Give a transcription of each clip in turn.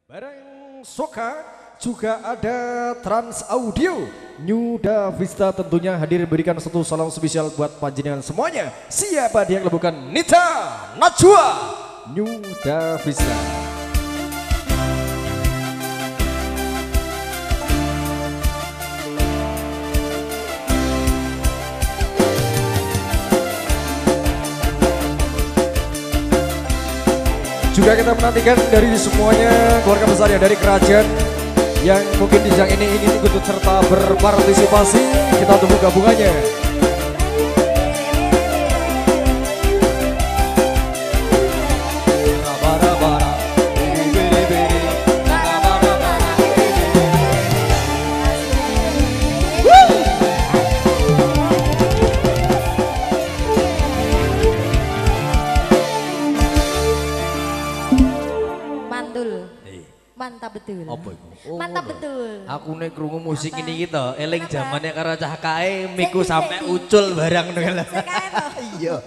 Bareng Soka juga ada Trans Audio. New Davista tentunya hadir berikan satu salam spesial buat panjenengan semuanya. Siapa dia kalau bukan Nita Najwa New Davista. Juga kita menantikan dari semuanya keluarga besar ya dari kerajaan yang mungkin di siang ini ingin ikut serta berpartisipasi. Kita tunggu gabungannya. Mantap betul. Apa itu? Oh, mantap betul. Aku nek krungu musik ini gitu, eling zamannya karo cah kae miku sampai ucul barang ngono lho. Iya.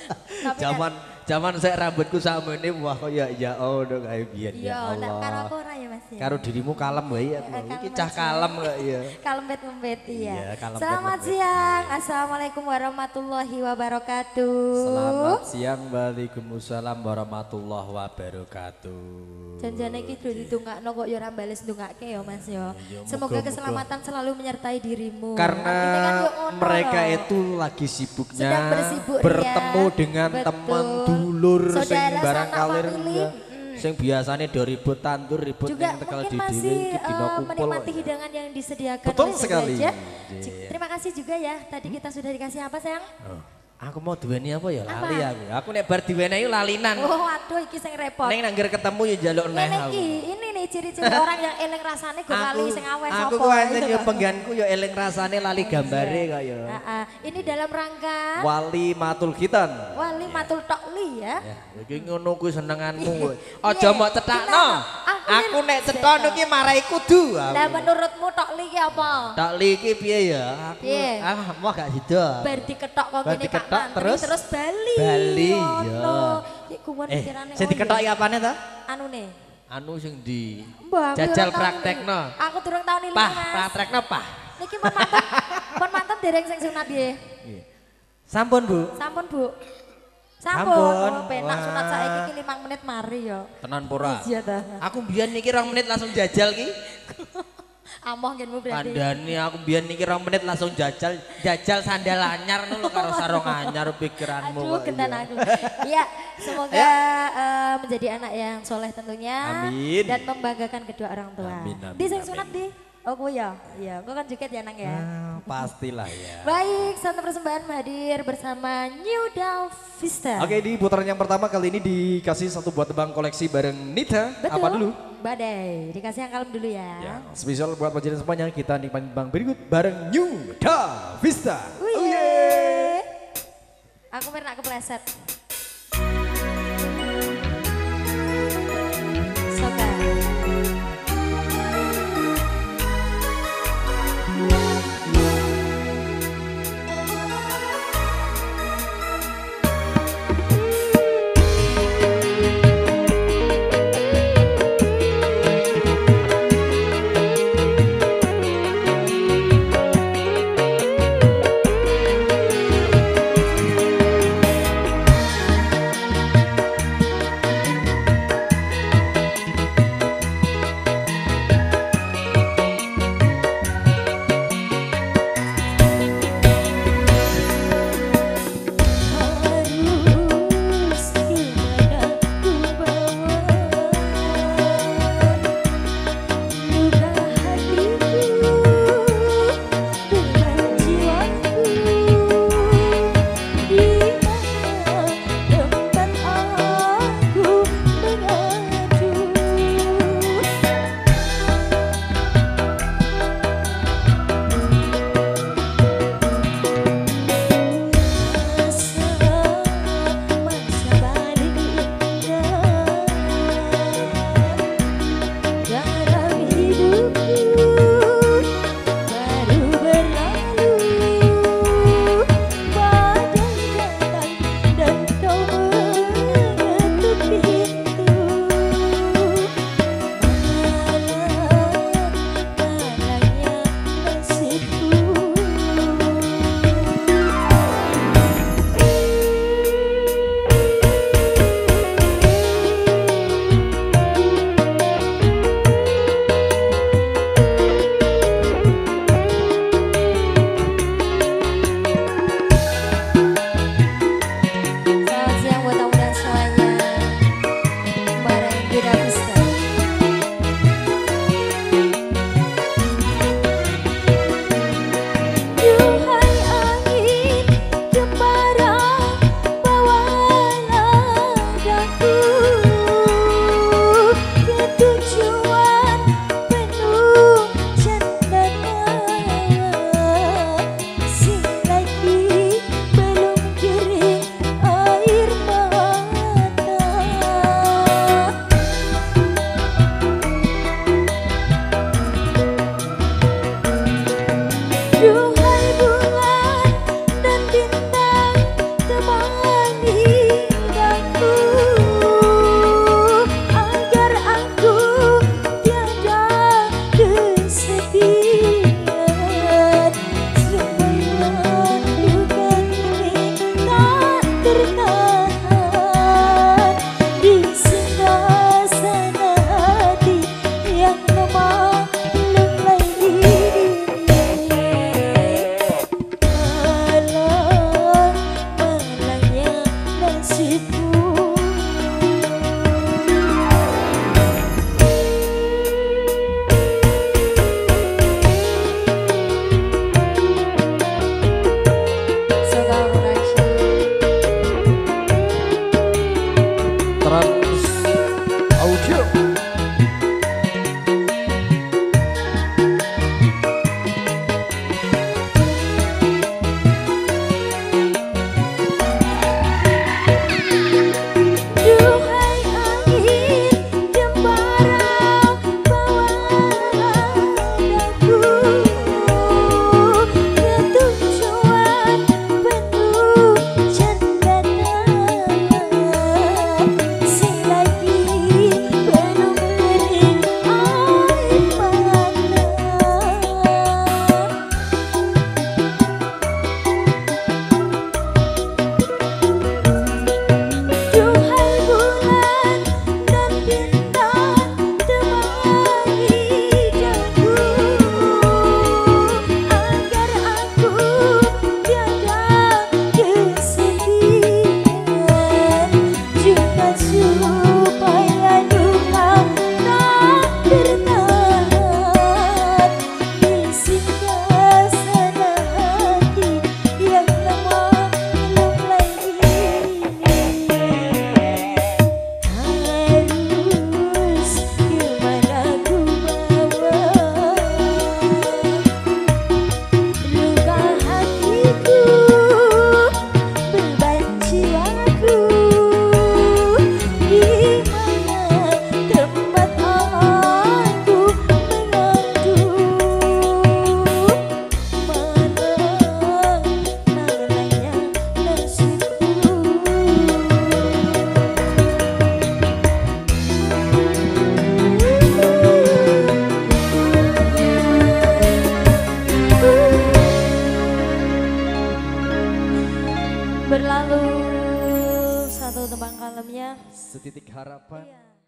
Zaman saya rambutku sama ini wah kok ya ono kae biyen ya Allah. Iya, karo aku ora ya Mas ya. Karo dirimu kalem wae ya. Iki cah kalem kok ya. Kalembet-lembet iya. Selamat siang. Assalamualaikum warahmatullahi wabarakatuh. Selamat siang. Waalaikumsalam warahmatullahi wabarakatuh. Janjane iki do ditungakno kok ya ora bales ndongake ya Mas ya. Semoga keselamatan selalu menyertai dirimu. Karena mereka itu lagi sibuknya bertemu dengan teman dulur sing barang kalir sing biasanya do ribut tandur ribut yang tegal di diri dina kumpul menikmati hidangan yang disediakan. Betul sekali. Terima kasih juga ya. Tadi kita sudah dikasih apa sayang? Aku mau duweni apa ya lali aku. Aku nek bar diwenehi lalinan. Oh aduh iki sing repot. Ning nangger ketemu ya njaluk neh aku. Ini nih ciri-ciri orang yang eling rasane go lali sing awes sapa. Aku ku anjen ya pengganku ya eling rasane lali gambare kok ya. Ini dalam rangka Wali Matul Khitan. Wali Matul Tokli ya. Iki ngono kuwi senenganmu. Aja mok cetakno. Aku nek cetok iki marai kudu. Lah menurutmu Tokli ki apa? Tokli iki piye ya? Aku mau gak sida. Bar diketok kok ngene Pak. Terus Bali. Bali ya. Sing diketok iki apane to? Anune. Anu sing di jajal praktekno. Aku durung tau niling Mas. Mas. Praktekno Pak. Niki pun mantep dereng sing sunat nggih. Sampun Bu. Sampun Bu. Sampun. Oh, penak sunat saiki ki 5 menit mari ya. Tenan pura. Iya ta. Aku mbiyen niki 2 menit langsung jajal ki. Amoh ngenmu berarti. Kandhani aku biyen niki 2 menit langsung jajal sandal anyar ngono karo sarung anyar pikiranmu. Aduh gendan aku. Iya, semoga menjadi anak yang soleh tentunya. Amin. Dan membanggakan kedua orang tua. Amin. Di sing sunat di. Oh gue ya. Iya, gue kan joget ya nang ya. Pastilah ya. Baik, satu persembahan hadir bersama New Davista. Oke, di putaran yang pertama kali ini dikasih satu buat tebang koleksi bareng Nita. Betul. Apa dulu? Badai, dikasih yang kalem dulu ya. Spesial buat panjenengan semuanya, kita nikmatin bang berikut bareng New Davista. Oh yeah. Aku pernah kepleset. Soka. Setitik harapan. Iya.